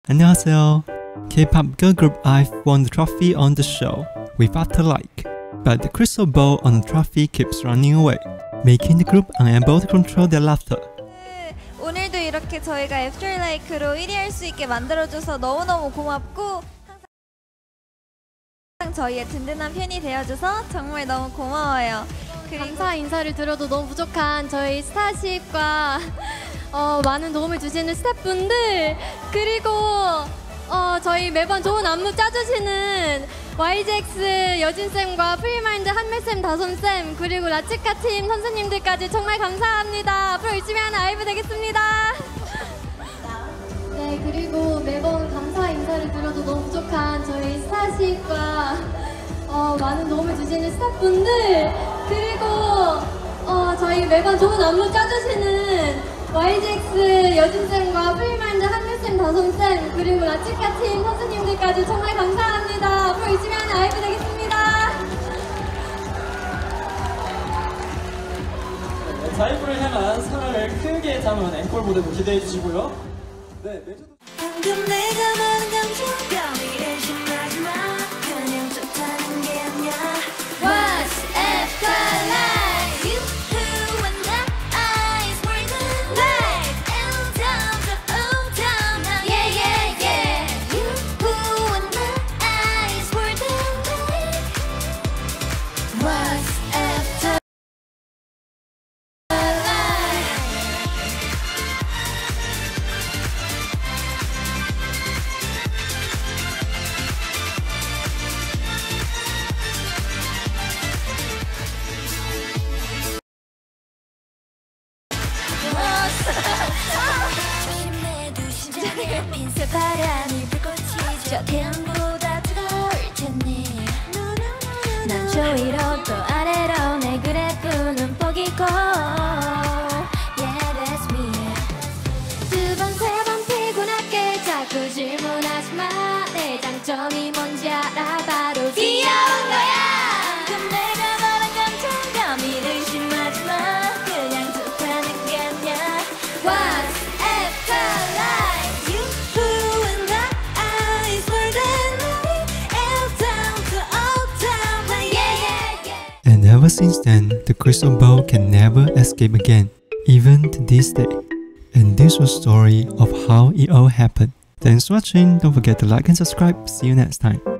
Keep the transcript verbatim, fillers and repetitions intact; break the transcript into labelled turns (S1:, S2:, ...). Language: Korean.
S1: 안녕하세요. K-pop girl group IVE won the trophy on the show with Afterlike, but the crystal ball on the trophy keeps running away, making the group unable to control their laughter.
S2: 오늘도 이렇게 저희가 Afterlike로 일 위 할 수 있게 만들어줘서 너무너무 고맙고 항상 저희의 든든한 편이 되어줘서 정말 너무 고마워요. 그리고
S3: 감사 인사를 드려도 너무 부족한 저희 스타쉽과 어, 많은 도움을 주시는 스태프분들, 그리고 어, 저희 매번 좋은 안무 짜주시는 와이지엑스 여진쌤과 프리마인드 한매쌤, 다솜쌤, 그리고 라치카 팀 선수님들까지 정말 감사합니다. 앞으로 열심히 하는 아이브 되겠습니다. 네, 그리고 매번 감사 인사를 드려도 너무 부족한 저희 스타쉽과 어, 많은 도움을 주시는 스태프분들, 그리고 어, 저희 매번 좋은 안무 짜주시는 와이지엑스 여진쌤과 프리마인드 한매쌤, 다솜쌤, 그리고 라치카 팀 선수님들까지 정말 감사합니다. 앞으로 열심히 하는 아이브 되겠습니다.
S4: 네, 자이브를 향한 사랑을 크게 담은 앵콜 무대도 기대해 주시고요. 네, 매주
S5: 방금 내가 말한 감정감이 의심하지 마. 그냥 좋다는 게 아니야.
S2: What's Afterlife?
S5: You who and the eyes were the light and down the old town.
S2: Yeah, yeah, yeah.
S5: You who and the eyes were the light.
S2: What's Afterlife?
S5: 조심해 두 심장에 핀셋 바람이 불꽃이 저 태양보다 뜨거울 테니 난 저 위로 또 아래로 내 그래프는 뻐기고 Yeah that's me 두 번 세 번 피곤하게 자꾸 질문하지 마. 내 장점이 뭔지 알아. 바로 귀여운 거야. 방금 내가 말한 감정감이 의심하지 마. 그냥 좋다는 게 아니야.
S2: What's Afterlife?
S5: You who and the eyes were the light and down to old town. Like yeah yeah yeah.
S1: And ever since then, the crystal ball can never escape again, even to this day. And this was the story of how it all happened. Thanks for watching. Don't forget to like and subscribe. See you next time.